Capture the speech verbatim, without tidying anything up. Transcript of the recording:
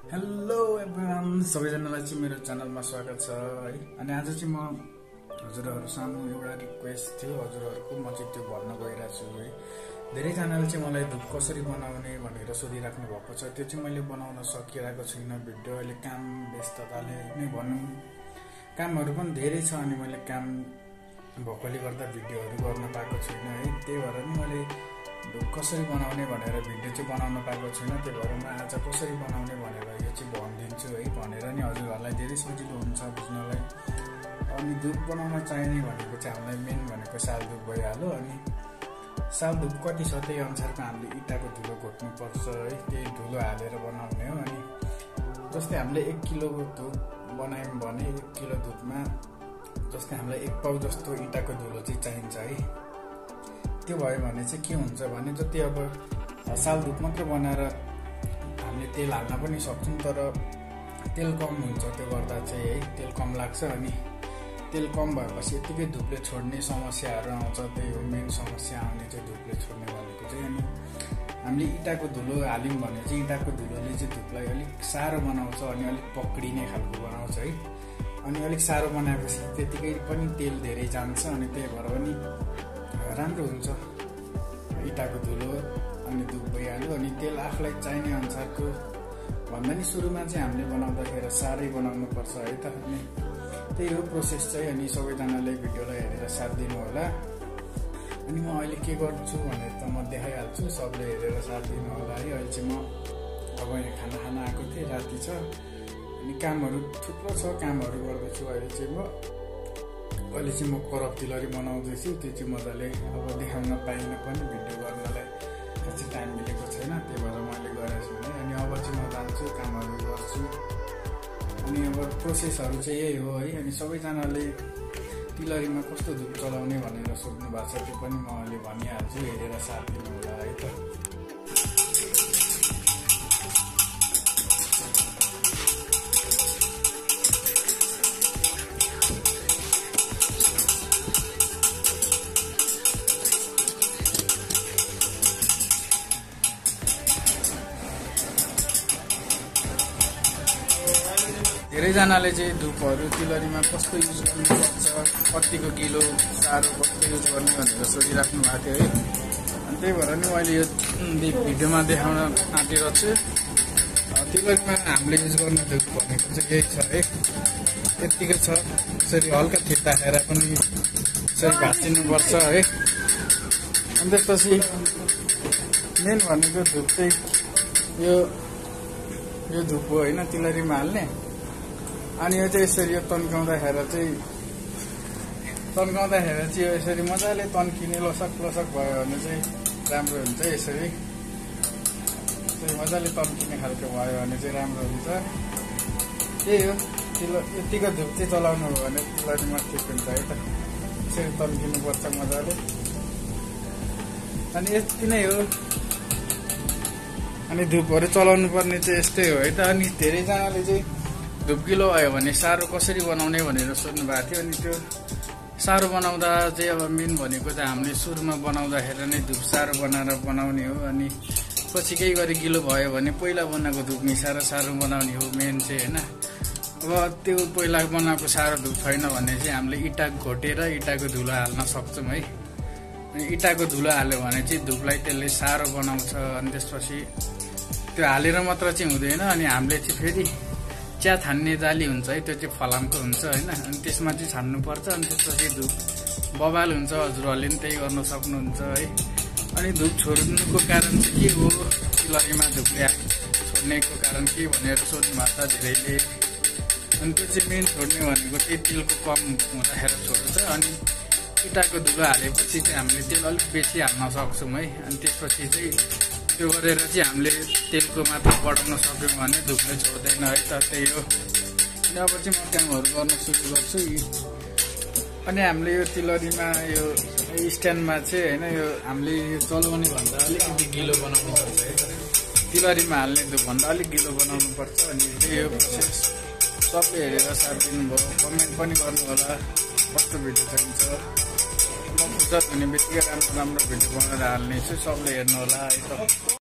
Hello everyone, सबैजनालाई चाहिँ मेरो च्यानलमा स्वागत छ है। अनि आज चाहिँ म हजुरहरु सामु एउटा रिक्वेस्ट थियो हजुरहरुको, म चाहिँ त्यो भन्न गइरहेको छु है। धेरैजनाले चाहिँ मलाई धुप कसरी बनाउने भनेर सोधिराख्नु भएको छ। त्यो चाहिँ मैले बनाउन सकिरहेको छुइनँ। भिडियो अहिले काम व्यस्तताले नै भनौँ, कामहरु पनि धेरै छ अनि मैले काम भएकोले गर्दा भिडियोहरु गर्न पाएको छुइनँ है। त्यही भएर नि मैले धुप कसरी बनाउने भनेर भिडियो चाहिँ बनाउन पाएको छुइनँ। त्यही भएर म आज कसरी बनाउने भनेर यो चाहिँ भनिदिन्छु है। भनेर नि हजुरहरुलाई धेरै सजिलो हुन्छ बुझ्नलाई। अनि धुप बनाउन चाहिने भनेको चाहिँ हामीलाई मेन भनेको साल धुप भइहाल्यो। अनि साल धुप कति छ त्यही अनुसारको हामीले इँटाको धुलो घोट्नु पर्छ है। त्यही धुलो हालेर बनाउने हो। अनि जस्तै हामीले एक किलोको धुप बनायौँ भने एक किलो धुपमा जस्तै हामीलाई एक पाउ जस्तो इँटाको धुलो चाहिँ चाहिन्छ है। त्यो भयो भने चाहिँ के हुन्छ भने जति अब साल धुप मात्र बनाएर हामीले तेल हाल्न पनि सक्छौँ, तर तेल कम हुन्छ त्यो गर्दा चाहिँ है। तेल कम लाग्छ अनि तेल कम भएपछि यतिकै धुपले छोड्ने समस्याहरू आउँछ। त्यही हो मेन समस्या आउने चाहिँ धुपले छोड्ने भनेको चाहिँ। अनि हामीले इँटाको धुलो हाल्यौँ भने चाहिँ इँटाको धुलोले चाहिँ धुपलाई अलिक साह्रो बनाउँछ अनि अलिक पक्रिने खालको बनाउँछ है। अनि अलिक साह्रो बनाएपछि त्यतिकै पनि तेल धेरै जान्छ अनि त्यही भएर पनि राम्रो हुन्छ इँटाको धुलो अनि धुप भइहाल्यो। अनि तेल आफूलाई चाहिने अनुसारको भन्दा नि सुरुमा चाहिँ हामीले बनाउँदाखेरि साह्रै बनाउनु पर्छ है त। अनि त्यही हो प्रोसेस चाहिँ। अनि सबैजनाले भिडियोलाई हेरेर साथ दिनु होला। अनि म अहिले के गर्छु भनेर त म देखाइहाल्छु, सबले हेरेर साथ दिनु होला है। अहिले चाहिँ म अब यहाँ खाना खाना आएको थिएँ, राति छ अनि कामहरू थुप्रो छ, कामहरू गर्दैछु अहिले चाहिँ म। अहिले चाहिँ म करप ज्वेलरी बनाउँदैछु। त्यो चाहिँ मजाले अब देखाउन पाइनँ पनि, भिडियो गर्नलाई चाहिँ टाइम मिलेको छैन, त्यही भएर मैले गरेको छु है। अनि अब चाहिँ म जान्छु, कामहरू गर्छु। अनि अब प्रोसेसहरू चाहिँ यही हो है। अनि सबैजनाले ज्वेलरीमा कस्तो धुप चलाउने भनेर सोध्नु भएको छ, त्यो पनि म अहिले भनिहाल्छु, हेरेर साथ दिनु होला है त। धेरैजनाले चाहिँ धुपहरू ज्वेलरीमा कस्तो युज गर्नुपर्छ, कतिको किलो साह्रो कस्तो युज गर्ने भनेर सोधिराख्नु भएको थियो है। अनि त्यही भएर नि मैले यो भिडियोमा देखाउन आँटेको छु। ज्वेलरीमा हामीले युज गर्ने धुप भनेको चाहिँ यही छ है। यत्तिकै छ, यसरी हल्का थिच्दा खाएर पनि यसरी भाँचिनुपर्छ है। अनि त्यसपछि मेन भनेको धुप चाहिँ यो यो धुप हो होइन, ज्वेलरीमा हाल्ने। अनि यो चाहिँ यसरी यो तन्काउँदाखेरि चाहिँ तन्काउँदाखेरि चाहिँ यो यसरी मजाले तन्किने लसक लसक भयो भने चाहिँ राम्रो हुन्छ। यसरी मजाले तन्किने खालको भयो भने चाहिँ राम्रो हुन्छ। त्यही हो, तिलो यतिको धुप चाहिँ चलाउनु हो भने ज्वेलरीमा ठिक हुन्छ है त। यसरी तन्किनुपर्छ मजाले। अनि यति नै हो। अनि धुपहरू चलाउनु पर्ने चाहिँ यस्तै हो है त। अनि धेरैजनाले चाहिँ धुप किलो आयो भने साह्रो कसरी बनाउने भनेर सोध्नु भएको थियो। अनि त्यो साह्रो बनाउँदा चाहिँ अब मेन भनेको चाहिँ हामीले सुरुमा बनाउँदाखेरि नै धुप साह्रो बनाएर बनाउने हो। अनि पछि केही गरी गिलो भयो भने पहिला बनाएको धुप मिसाएर साह्रो बनाउने हो मेन चाहिँ होइन। अब त्यो पहिला बनाएको साह्रो धुप छैन भने चाहिँ हामीले इँटा घोटेर इँटाको धुलो हाल्न सक्छौँ है। अनि इँटाको धुलो हाल्यो भने चाहिँ धुपलाई त्यसले साह्रो बनाउँछ। अनि त्यसपछि त्यो हालेर मात्र चाहिँ हुँदैन। अनि हामीले चाहिँ फेरि चिया छान्ने जाली हुन्छ है, त्यो चाहिँ फलामको हुन्छ होइन। अनि त्यसमा चाहिँ छान्नुपर्छ। अनि त्यसपछि धुप बबाल हुन्छ। हजुरहरूले पनि त्यही गर्न सक्नुहुन्छ है। अनि धुप छोड्नुको कारण चाहिँ के हो, ज्वेलरीमा धुपले छोड्नेको कारण के भनेर सोध्नु भएको छ धेरैले। अनि त्यो चाहिँ मेन छोड्ने भनेको चाहिँ तेलको कम हुँदाखेरि छोड्छ। अनि इँटाको धुलो हालेपछि चाहिँ हामीले तेल अलिक बेसी हाल्न सक्छौँ है। अनि त्यसपछि चाहिँ त्यो गरेर चाहिँ हामीले तेलको मात्रा बढाउन सक्यौँ भने धुपले छोड्दैन है त। त्यही हो। अनि अब चाहिँ म कामहरू गर्न सुरु गर्छु। अनि हामीले यो ज्वेलरीमा यो स्ट्यान्डमा चाहिँ होइन, यो हामीले यो चलाउने भन्दा अलिकति गिलो बनाउनु पर्छ है त। ज्वेलरीमा हाल्ने धुपभन्दा अलिक गिलो बनाउनु पर्छ। अनि त्यही हो प्रोसेस। सबले हेरेर साथ दिनुभयो, कमेन्ट पनि गर्नु होला कस्तो भिडियो चाहिन्छ। म फुर्सद हुने बित्तिकै राम्रो राम्रो भिडियो बनाएर हाल्नेछु, सबले हेर्नु होला है त।